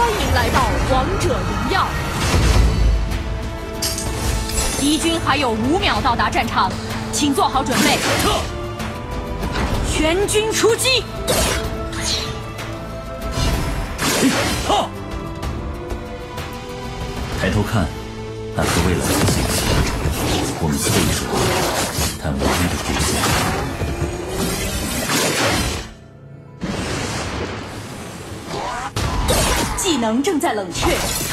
欢迎来到王者荣耀。敌军还有5秒到达战场，请做好准备。全军出击！ 抬头看，那是未来的信息。我们脆弱，但无力的底线。 技能正在冷却。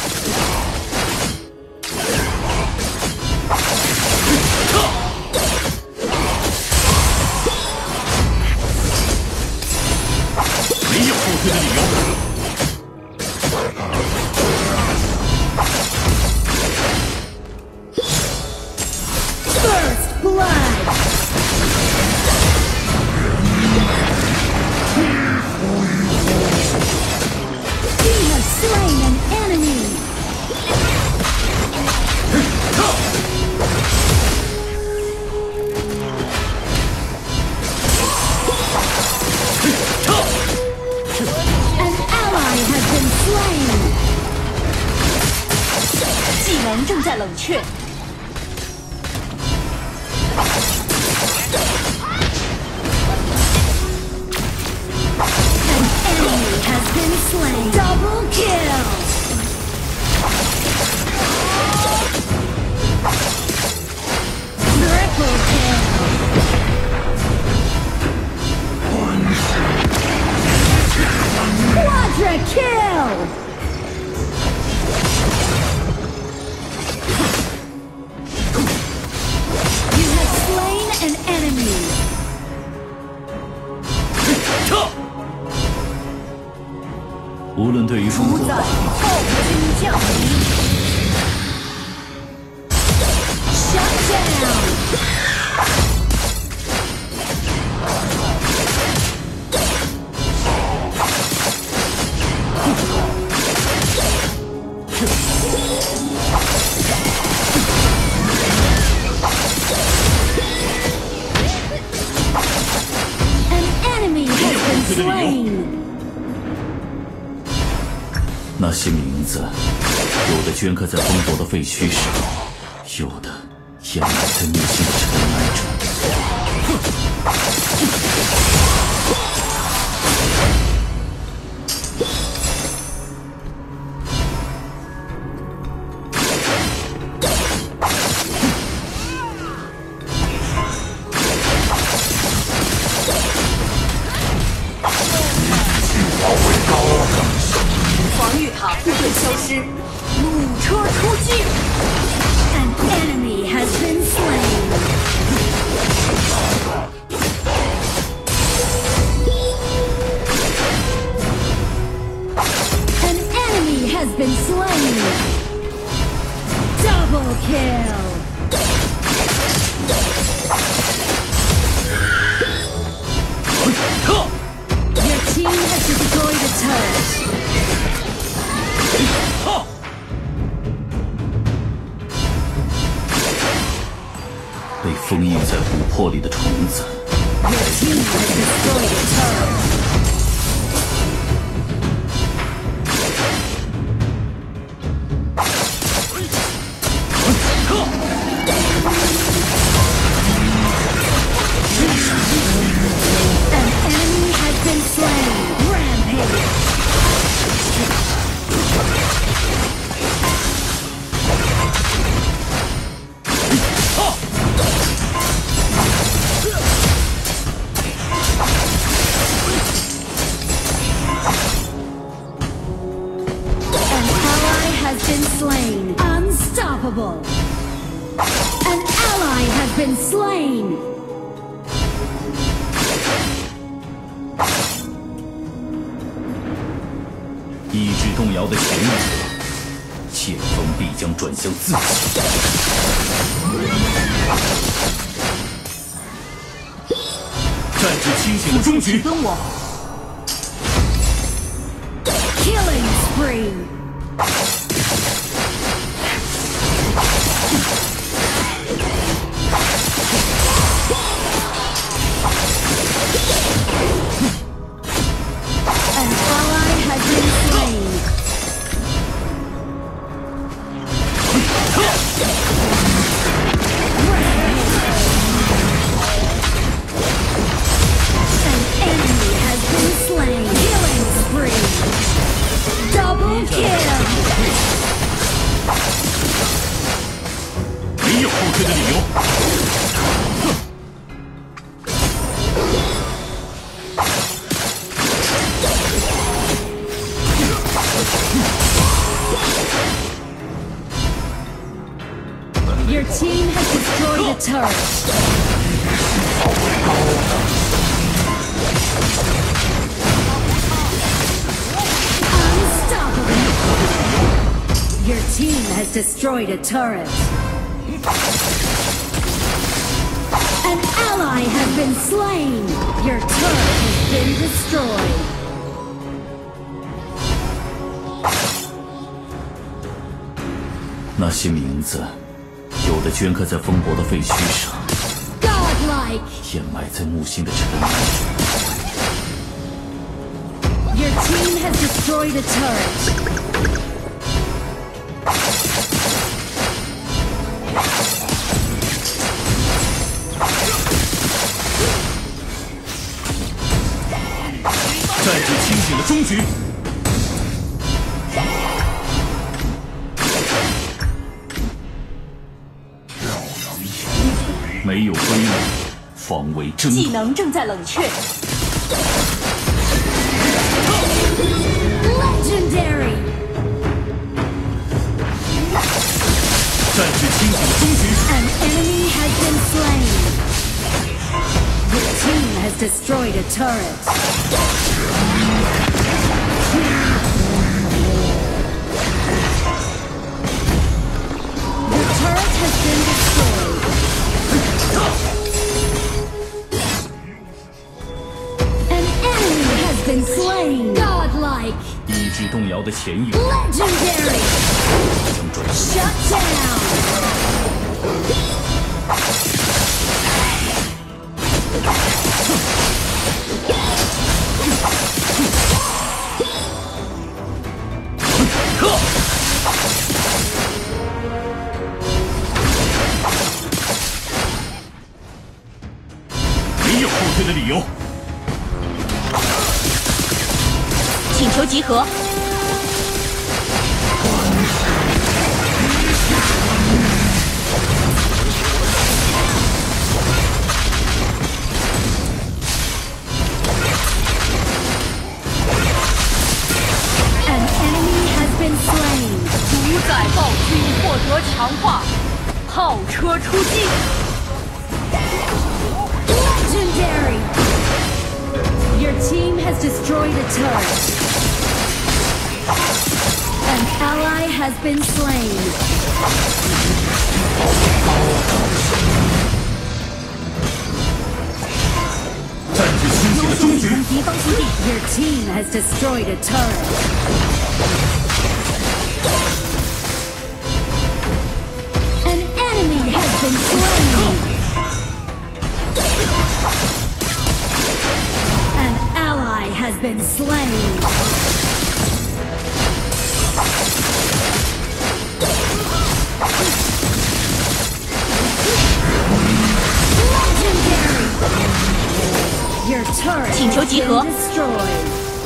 没有后退的理由。 First blood. You have slain an enemy. An ally has been slain. 技能正在冷却。 An enemy has been slain. Double kill. Triple kill. Quadra kill. You have slain an enemy. 无论对于烽火暴君降临。 Shut down. An enemy has been slain. 那些名字，有的镌刻在烽火的废墟上，有的掩埋在内心的尘埃中。 防御塔部队消失，弩车出击。 An enemy has been slain. An enemy has been slain. Double kill. Your team has destroyed a turret. 被封印在琥珀里的虫子， Your team has destroyed a turret. An enemy has been slain. Rampage. An ally has been slain. Unstoppable. An ally has been slain. 意志动摇的前一刻，剑锋必将转向自己。战至清醒的终局。 跟我。 Killing spree. An ally has been slain. An enemy has been slain. Killing spree. Double kill. 没有后退的理由。 Your team has destroyed a turret. Unstoppable. Your team has destroyed a turret. An ally has been slain. Your turret has been destroyed. 那些名字，有的镌刻在风伯的废墟上， Godlike. 掩埋在木星的尘埃中。 Your team has destroyed a turret. 战至清醒的终局。没有归路，方为真技能正在冷却， Legendary. 战至清醒的终局。 An enemy has been slain. Your team has destroyed a turret. Your turret has been destroyed. An enemy has been slain. Godlike. 意志动摇的前影 Legendary. 将转瞬 Shut down. Huh! 没有后退的理由。 请求集合。 An enemy has been slain. 主宰暴君获得强化，炮车出击。 Legendary. Your team has destroyed a turret. An ally has been slain. 战至清醒的终局。 敌方基地， Your team has destroyed a turret. An enemy has been slain. An ally has been slain. Legendary. Your turret 请求 has 集 been 合。 destroyed.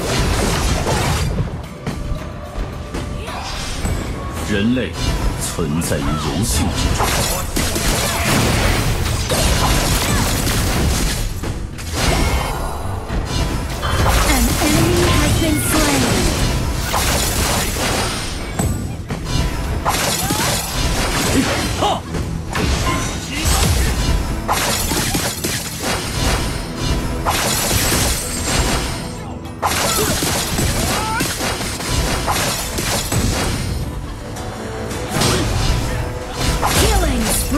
人类存在于人性之中。 An enemy has been slain. Killing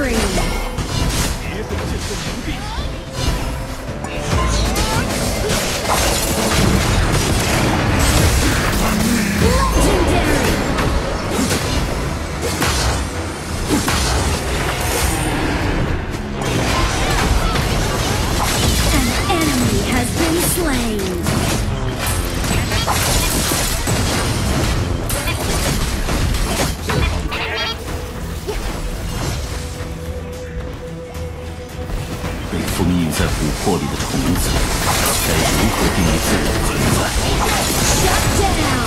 魄力的虫子，该如何定义自我的存在？ Shut down!